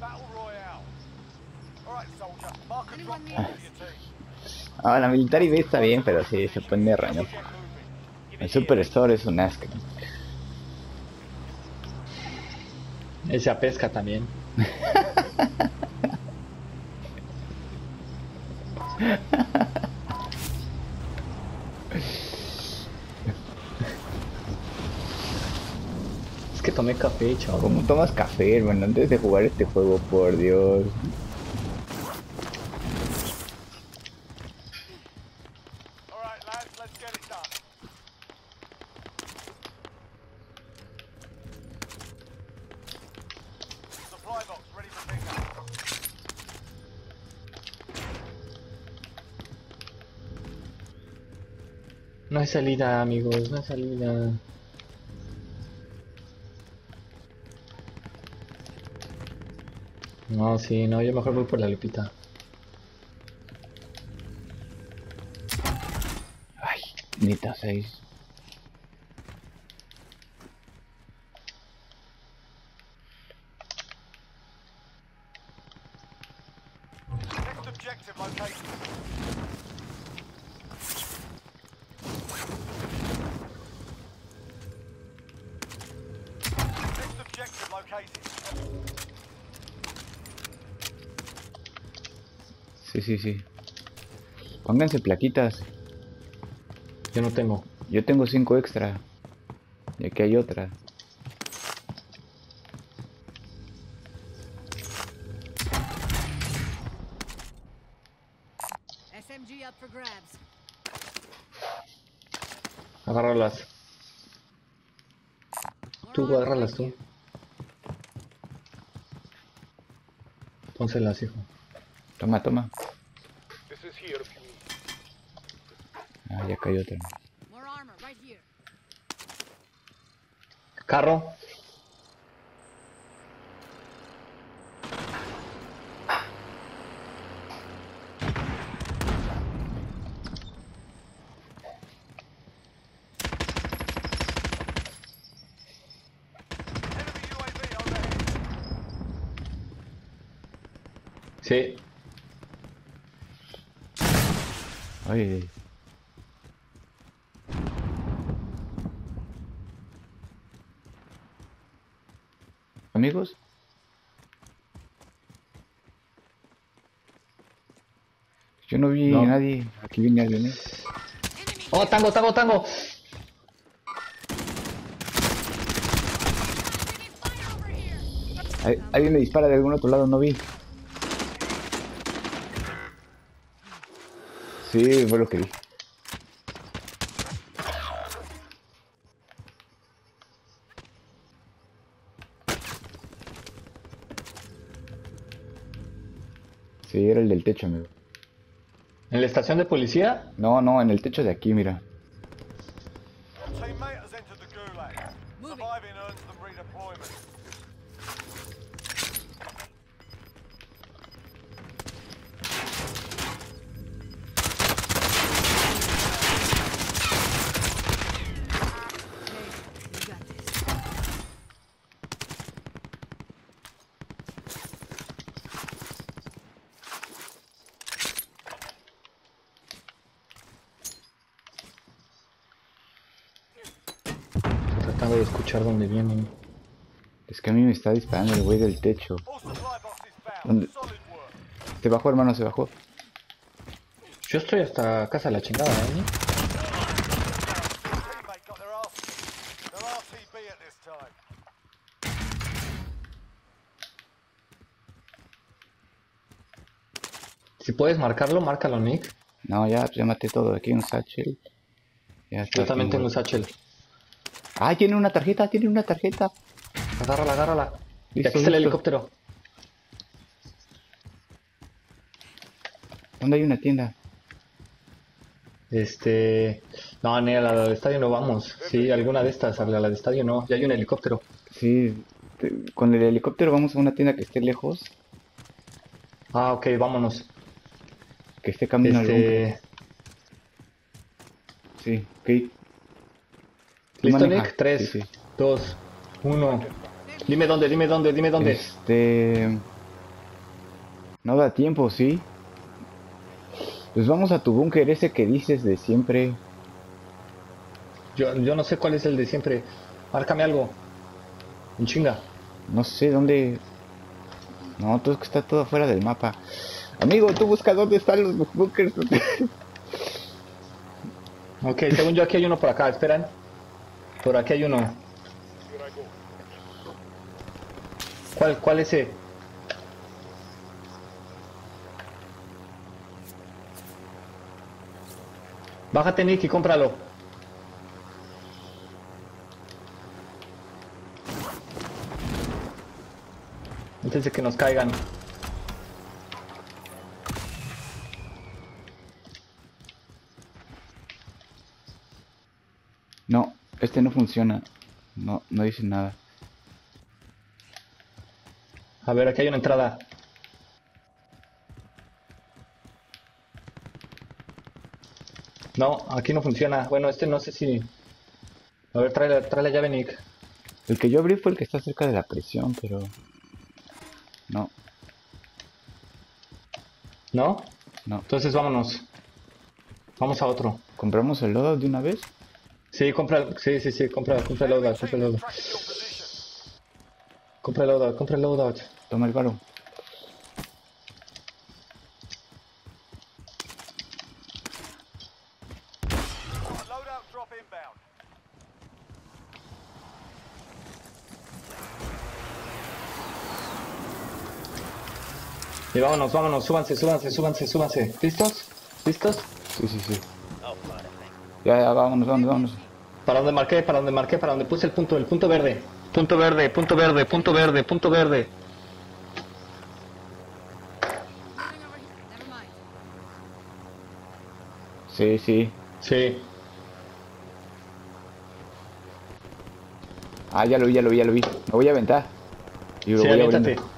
Ah, la Military B está bien, pero sí, se pone rañoso. El Superstore es un asco. Ese a pesca también. Es que tomé café, chavo. ¿Cómo tomas café, hermano? Antes de jugar este juego, por Dios. No hay salida, amigos, no hay salida. No, sí, no, yo mejor voy por la lupita. Ay, neta 6. Sí, sí, sí. Pónganse plaquitas. Yo no tengo. Yo tengo 5 extra. Y aquí hay otra. SMG up for grabs. Agárralas. Tú, More armor agárralas right tú. here. Pónselas, hijo. Toma, toma. Ah, ya cayó otra. More armor right here. Carro. Sí. Ay. Amigos. Yo no vi a No. nadie. Aquí viene alguien, Oh, tango, tango, tango. Alguien me dispara de algún otro lado, no vi. Sí, fue lo que vi. Sí, era el del techo, amigo. ¿En la estación de policía? No, no, en el techo de aquí, mira. Moving. You got this. Estoy tratando de escuchar dónde vienen. Es que a mí me está disparando el güey del techo. ¿Dónde? Se bajó, hermano, se bajó. Yo estoy hasta casa de la chingada, ¿eh? Si puedes marcarlo, márcalo, Nick. No, ya, pues ya maté todo. Aquí un satchel. Ya está. Yo también tengo un satchel. Ah, tiene una tarjeta, tiene una tarjeta. Agárrala, agárrala. Y Listo, aquí está el listo. helicóptero. ¿Dónde hay una tienda? No, ni a la del estadio no vamos. Sí, alguna de estas, a la del estadio no. Ya hay un helicóptero. Sí, con el helicóptero vamos a una tienda que esté lejos, Ah, ok, vámonos. que esté camino al búnker. Este... Sí, ok. Tú ¿Listo, maneja. Nick? 3, Sí, sí. 2, 1. Dime dónde, dime dónde, dime dónde. No da tiempo, ¿sí? Pues vamos a tu búnker ese que dices de siempre. Yo no sé cuál es el de siempre. Márcame algo. En chinga. No sé dónde... No, todo es que está todo afuera del mapa. Amigo, tú busca dónde están los búnkers. Ok, según yo aquí hay uno por acá, esperan. Por aquí hay uno. ¿Cuál es ese? Bájate, Nick, y cómpralo. Antes de que nos caigan. No, este no funciona. No, no dice nada. A ver, aquí hay una entrada. No, aquí no funciona. Bueno, este no sé si... A ver, trae la llave, Nick. El que yo abrí fue el que está cerca de la prisión, pero... No, ¿No? no. Entonces vámonos. Vamos a otro. ¿Compramos el loadout de una vez? Sí, compra el loadout, compra el loadout. Toma el varo. Loadout drop inbound. Y vámonos, súbanse. ¿Listos? Sí, sí, sí. Ya, vámonos. Para donde marqué, para donde puse el punto verde. Punto verde. Moving over here. Never mind. Sí, sí. Sí. Ah, ya lo vi. Me voy a aventar. Y lo Sí, voy aviéntate. abriendo.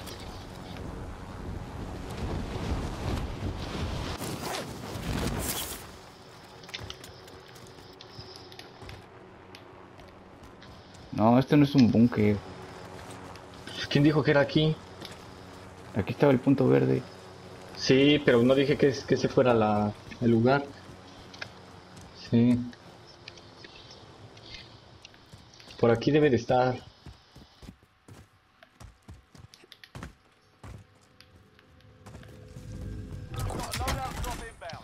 No, esto no es un búnker. ¿Quién dijo que era aquí? Aquí estaba el punto verde. Sí, pero no dije que ese fuera el lugar. Sí. Por aquí debe de estar. Loadout drop inbound.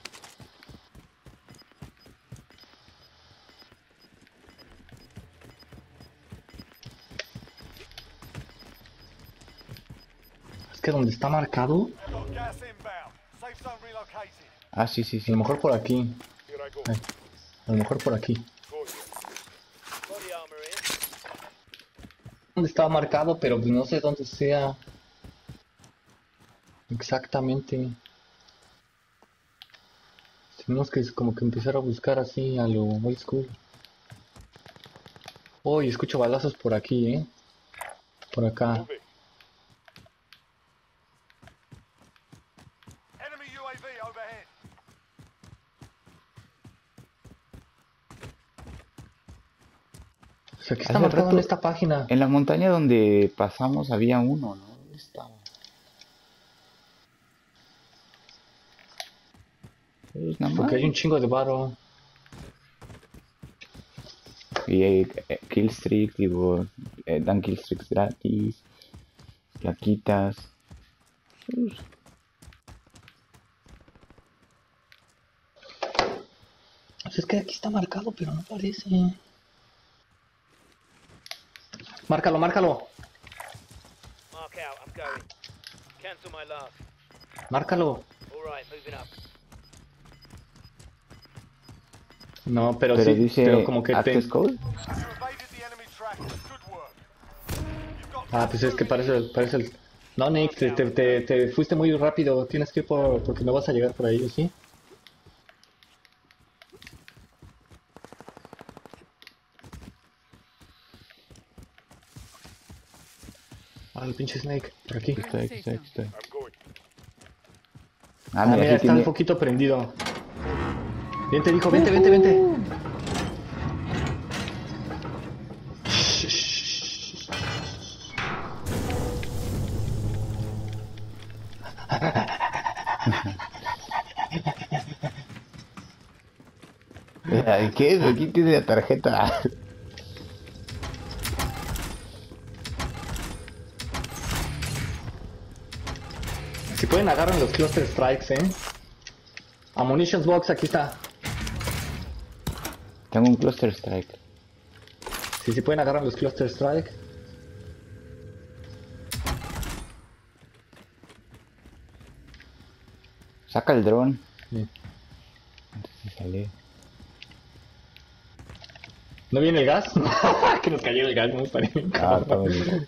Es que donde está marcado, Got gas inbound. Safe zone relocated. Ah, sí, sí, a sí. lo mejor por aquí. Here I go. Ay, a lo mejor por aquí. Body armor in. Donde estaba marcado, pero pues no sé dónde sea. Exactamente. Tenemos que como que empezar a buscar así a lo old school. Oh, y escucho balazos por aquí, Por acá. Moving. Enemy UAV overhead. O sea, aquí está Hace marcado en rato- esta página. En la montaña donde pasamos había uno, ¿no? ¿Dónde estaba? Pues nada más. Porque hay un chingo de varo. Y killstreaks, digo, dan killstreaks gratis, plaquitas. Pues, Pues es que aquí está marcado, pero no parece. Márcalo. Mark out, I'm going. Cancel my last. Márcalo. Alright, moving up. No, pero, pero sí, dice pero como que Access Code. You evaded the enemy trackers. Good work. You've got Ah, pues es que parece el... No, Nick, te fuiste muy rápido. Tienes que ir porque no vas a llegar por ahí, ¿sí? Ah, el pinche Snake, por aquí. Aquí estoy. I'm going. Ah, Ah, mira, mira, sí está tiene... un poquito prendido. Vente, dijo, vente. Mira, ¿qué es? Aquí tiene la tarjeta. Si pueden agarren los cluster strikes, Ammunitions box, aquí está. Tengo un cluster strike. Si pueden agarrar los cluster strike. Saca el dron. Sí. Antes de salir. ¿No viene el gas? Que nos cayó el gas, no estaría bien Ah, cabrón. está bonito.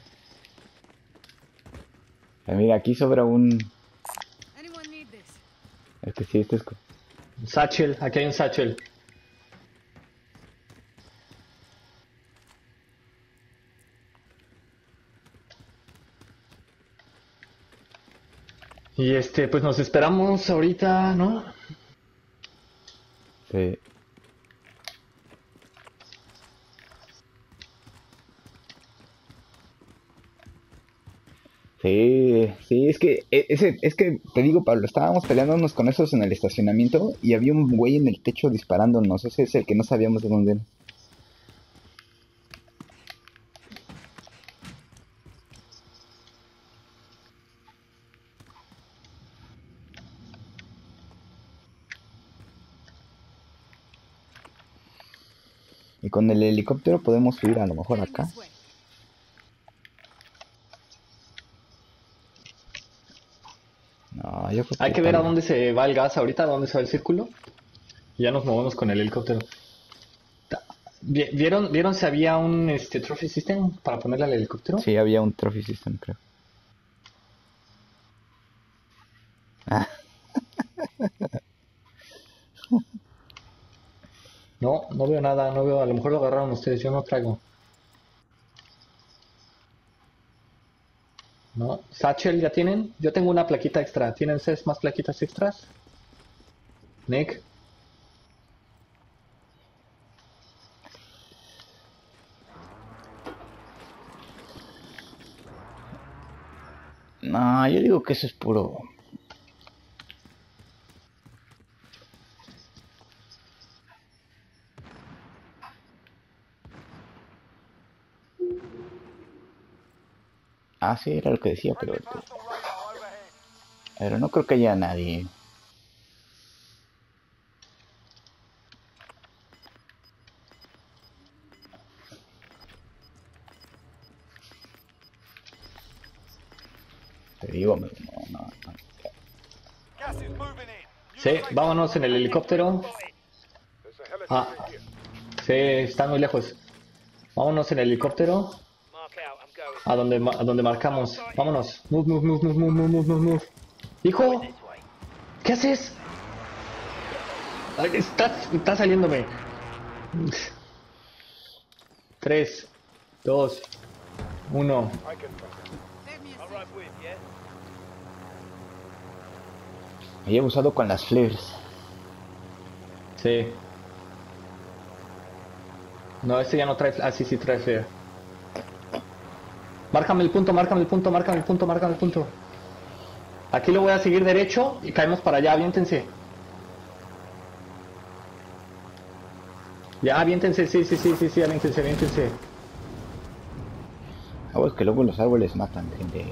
Mira, aquí sobra un... Anyone need this? Es que sí, este es... Satchel, aquí hay un satchel. Y pues nos esperamos ahorita, ¿no? Sí. Sí, sí, es que te digo, Pablo, estábamos peleándonos con esos en el estacionamiento y había un güey en el techo disparándonos. Ese es el que no sabíamos de dónde era. Y con el helicóptero podemos subir a lo mejor Heading acá. this way. No, yo creo Hay que que ver a Pablo. dónde se va el gas ahorita, a dónde se va el círculo. Y ya nos movemos con el helicóptero. ¿Vieron si había un trophy system para ponerle al helicóptero? Sí, había un trophy system, creo. Ah, No, no veo nada, no veo. A lo mejor lo agarraron ustedes, yo no traigo. No, Satchel ya tienen. Yo tengo una plaquita extra. ¿Tienen ustedes más plaquitas extras? Nick. no, yo digo que eso es puro. Ah, sí, era lo que decía, Friendly personal radar overhead. pero no creo que haya nadie. Te digo, no, no, no. Gas is moving in. New Sí, safe vámonos en el helicóptero. Ah, sí, están muy lejos. Vámonos en el helicóptero Mark out, I'm going. a donde marcamos. Vámonos. Move, move, move, move, move, move, move, move. Hijo, This way. ¿qué haces? Ay, está saliéndome. 3, 2, 1. Save me a I'll seat. ride with, yeah? He abusado con las flares. Sí. No, este ya no trae. Ah, sí, sí trae flare. Márcame el punto, márcame el punto, márcame el punto, márcame el punto. Aquí lo voy a seguir derecho y caemos para allá, aviéntense. Ya, aviéntense, sí, sí, sí, sí, sí, aviéntense, aviéntense. Ah, pues que luego los árboles matan gente.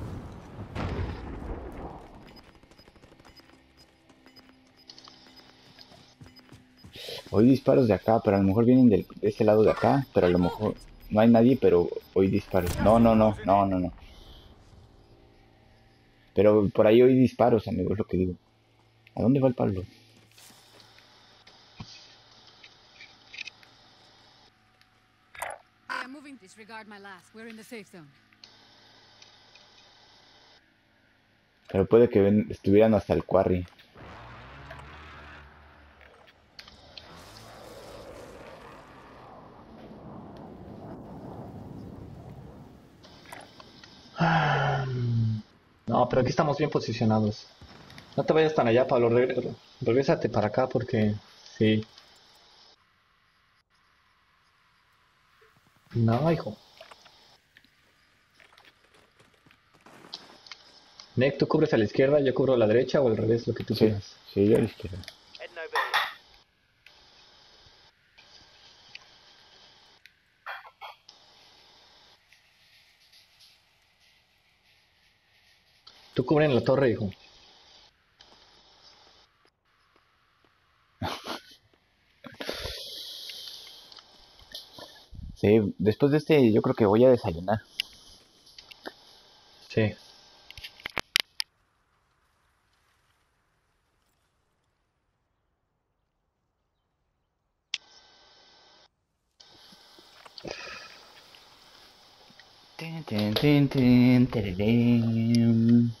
Oí disparos de acá, pero a lo mejor vienen de este lado de acá, pero a lo mejor no hay nadie, pero oí disparos. No, no, no, no, no, no. Pero por ahí oí disparos, amigo, es lo que digo. ¿A dónde va el Pablo? Hey, I'm moving. Disregard my last. We're in the safe zone. Pero puede que estuvieran hasta el quarry. No, pero aquí estamos bien posicionados. No te vayas tan allá, Pablo. Regrésate para acá porque sí. No, hijo. Nick, tú cubres a la izquierda, yo cubro a la derecha o al revés, lo que tú Sí, quieras. sí, yo a la izquierda. Heading over here. Tú cubre en la torre, hijo. Sí, después de este yo creo que voy a desayunar. Sí. Tin, tin, tin, tin, tererén.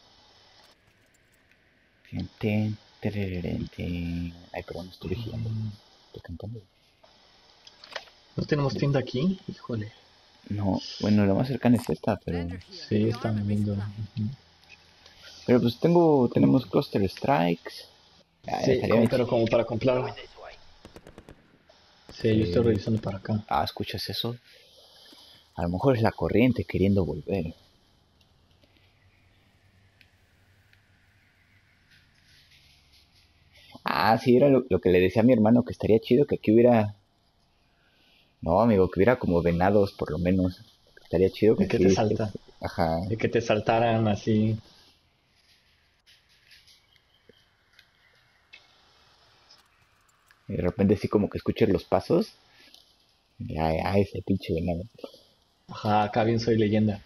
Tin, tin, tererén, tin. Ay, perdón, estoy vigilando. Estoy cantando. ¿No tenemos tienda aquí? Híjole. No, bueno, lo más cercano es esta, pero... Vendor here. Sí, The están armor is viendo. flat. Pero pues tenemos Cluster Strikes. Ah, Sí, estaría bien pero chido. como para comprar. This way. Sí, yo estoy revisando para acá. Ah, ¿escuchas eso? A lo mejor es la corriente queriendo volver. Ah, sí, era lo que le decía a mi hermano, que estaría chido que aquí hubiera... No, amigo, que hubiera como venados, por lo menos. Estaría chido que ¿De qué aquí... te salta? Ajá. De que te saltaran así. Y de repente así como que escuches los pasos. Y ay, ay, ese pinche venado. Ajá, acá bien soy leyenda.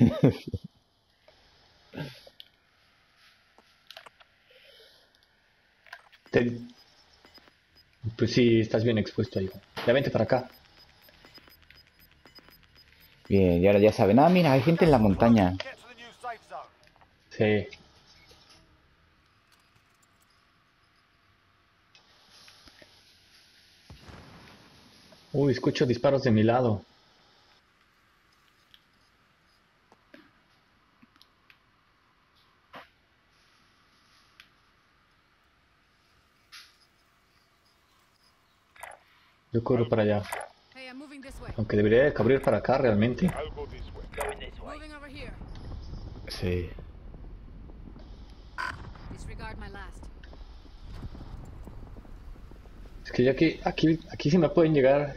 Te- Pues sí, estás bien expuesto, hijo. Ya vente para acá. Bien, y ahora ya saben. Ah, mira, hay gente en la montaña. Get to the new safe zone. Sí. Uy, escucho disparos de mi lado. Yo corro para allá. Hey, I'm moving this way. Aunque debería de cubrir para acá realmente. I'll go this way. Going this way. Moving over here. Sí. Disregard my last. Es que ya que aquí sí me pueden llegar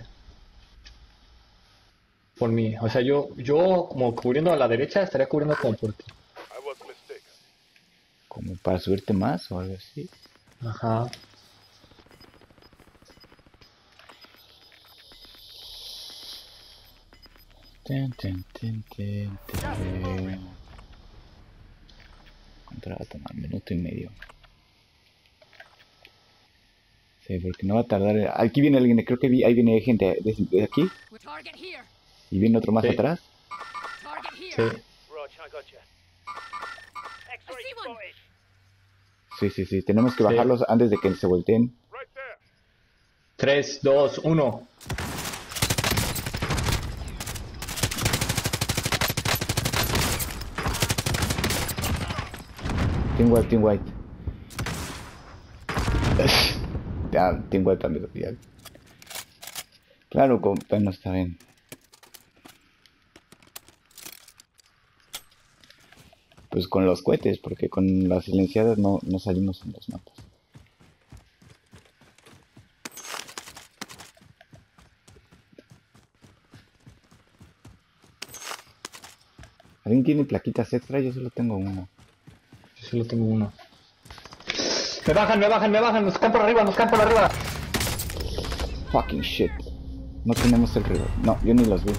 por mí. O sea, yo como cubriendo a la derecha estaría cubriendo como por ti. I was mistaken. Como para subirte más o algo así. Ajá. Tin, tin, tin, tin, tin. ¿Cuánto va a tomar? Minuto y medio. Sí, porque no va a tardar. Aquí viene alguien, creo que ahí viene gente de aquí. We're target here. Y viene otro más Sí. atrás. Target here. Sí. Roger, I gotcha. X-ray I see one. spotted. Sí, sí, sí. Tenemos que Sí. bajarlos antes de que se volteen. Right there. 3, 2, 1. Team White, Team White. Ya, Team White también. Ya. Claro, bueno, está bien. Pues con los cohetes, porque con las silenciadas no salimos en los mapas. ¿Alguien tiene plaquitas extra? Yo solo tengo uno. Yo solo tengo uno. Me bajan, me bajan, me bajan. Nos caen por arriba, nos caen por arriba. Fucking shit. No tenemos el reloj. No, yo ni los vi.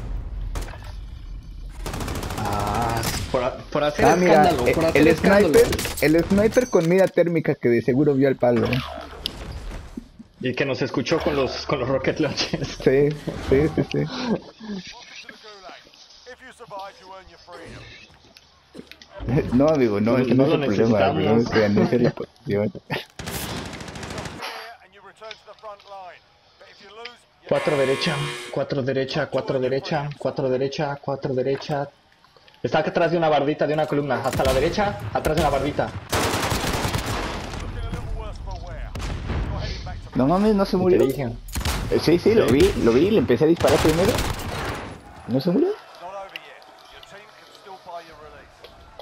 Ah, por hacer Ah, mira, escándalo, por hacer el escándalo. el sniper con mira térmica que de seguro vio al palo. Y que nos escuchó con los rocket launchers. Sí, sí, sí, sí. Welcome to the Gulag. If you survive, you earn your freedom. No, amigo, no, ese no No es el lo problema. necesitamos. No, es no es la posición. Clear and you return to the front line. But if you lose, you 4 derecha, 4 derecha, 4 derecha, 4 derecha, 4 derecha. Está aquí atrás de una bardita, de una columna. Hasta la derecha, atrás de una bardita. looking a little worse for wear. You're heading back to No mames, no se Y te murió. dije. Sí, sí, lo vi, le empecé a disparar primero. ¿No se murió? not over yet. Your team can still buy your release.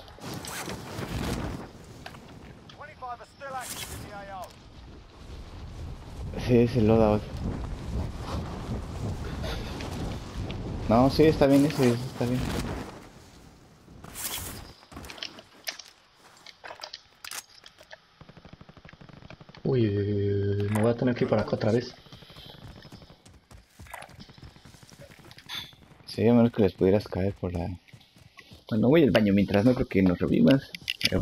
25 are still active in the AO. Sí, es el loadout. No, sí, está bien ese, está bien. Uy, me voy a tener que ir para acá otra vez. Sería menos que les pudieras caer por la... Bueno, voy al baño mientras, no creo que nos revivas. Pero...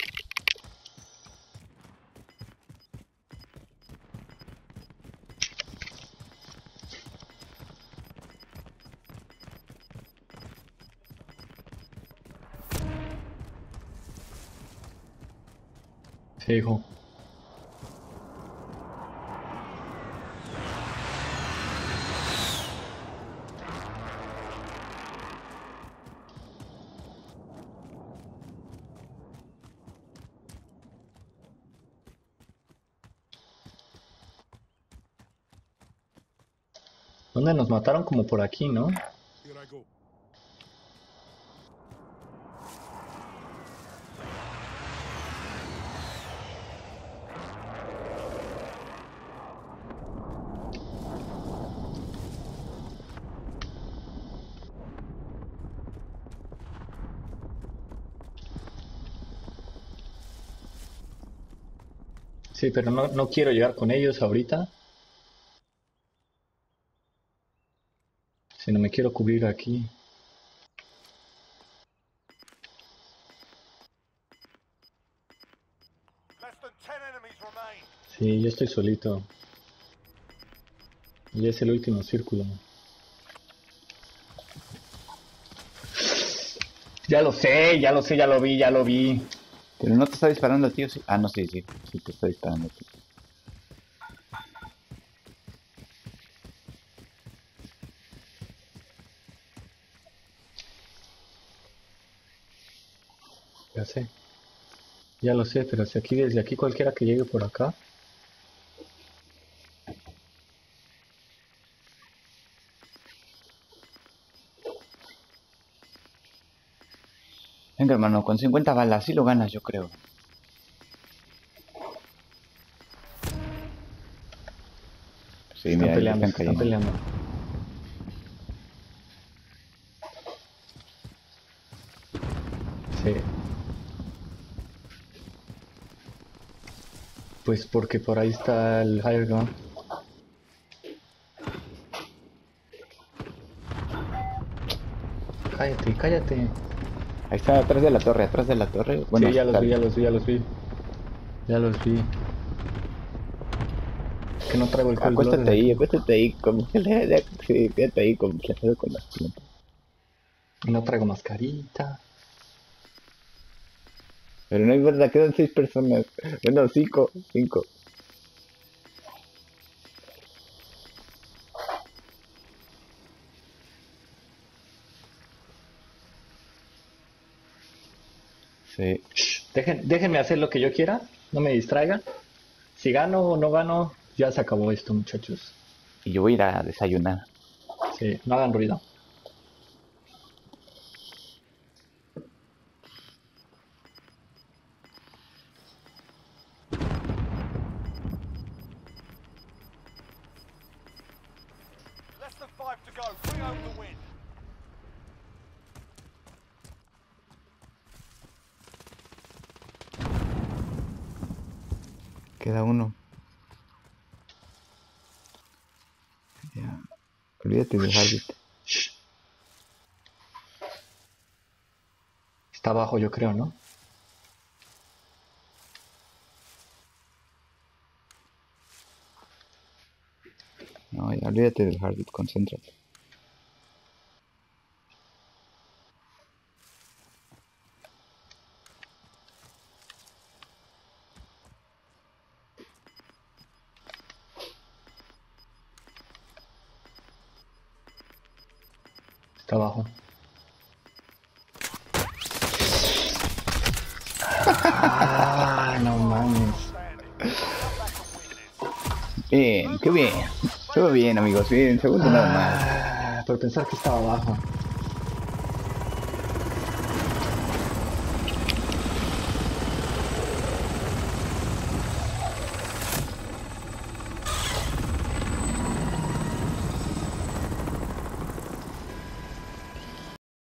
Sí, hijo. ¿Dónde nos mataron? Como por aquí, ¿no? Here I go. Sí, pero no quiero llegar con ellos ahorita. Si no me quiero cubrir aquí. Less than 10 enemies remain. Sí, yo estoy solito. Y es el último círculo. Ya lo sé, ya lo vi, ya lo vi. Pero no te está disparando el tío, sí. Ah, no, sí, sí, sí te está disparando el tío. Ya sé. Ya lo sé, pero si aquí, desde aquí cualquiera que llegue por acá. Venga, hermano, con 50 balas, sí lo ganas, yo creo. Sí, Están mira, ahí peleando, están están cayendo. peleando. Sí. Pues porque por ahí está el higher ground. Cállate, cállate. Ahí está, atrás de la torre, atrás de la torre. Bueno, Sí, ya los sal. vi, ya los vi, ya los vi. Ya los vi. Es que no traigo el cold blood desde aquí. Acuéstate ahí, como que sí, quédate ahí como que con las plantas. Y no traigo mascarita. Pero no importa, quedan 6 personas. Bueno, 5. Sí. Déjenme hacer lo que yo quiera. No me distraigan. Si gano o no gano, ya se acabó esto, muchachos. Y yo voy a ir a desayunar. Sí, no hagan ruido. Less than 5 to go. Bring home the win. Queda uno. Ya. Olvídate del Harvit. Está abajo, yo creo, ¿no? No, ya, olvídate del Harvit, concéntrate. Está abajo. Ah, no mames. Bien, qué bien. Todo bien, amigos, bien. Segundo nada más. Por pensar que estaba abajo.